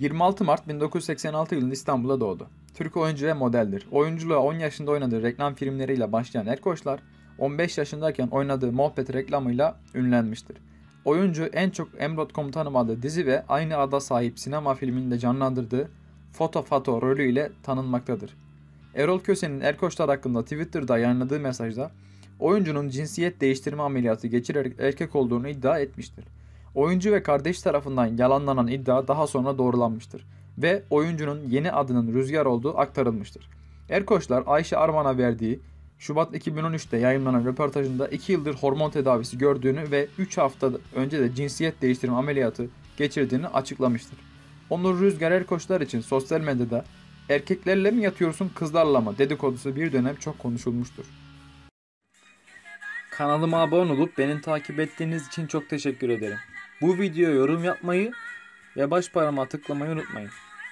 26 Mart 1986 yılında İstanbul'da doğdu. Türk oyuncu ve modeldir. Oyunculuğa 10 yaşında oynadığı reklam filmleriyle başlayan Erkoçlar, 15 yaşındayken oynadığı Muhabbet reklamıyla ünlenmiştir. Oyuncu en çok Emrah Komutanım adlı dizi ve aynı ada sahip sinema filminde canlandırdığı Foto Fato rolüyle tanınmaktadır. Erol Köse'nin Erkoçlar hakkında Twitter'da yayınladığı mesajda oyuncunun cinsiyet değiştirme ameliyatı geçirerek erkek olduğunu iddia etmiştir. Oyuncu ve kardeş tarafından yalanlanan iddia daha sonra doğrulanmıştır ve oyuncunun yeni adının Rüzgar olduğu aktarılmıştır. Erkoçlar Ayşe Arman'a verdiği Şubat 2013'te yayınlanan röportajında 2 yıldır hormon tedavisi gördüğünü ve 3 hafta önce de cinsiyet değiştirme ameliyatı geçirdiğini açıklamıştır. Onur Rüzgar Erkoçlar için sosyal medyada "Erkeklerle mi yatıyorsun, kızlarla mı?" dedikodusu bir dönem çok konuşulmuştur. Kanalıma abone olup beni takip ettiğiniz için çok teşekkür ederim. Bu videoya yorum yapmayı ve baş parmağı tıklamayı unutmayın.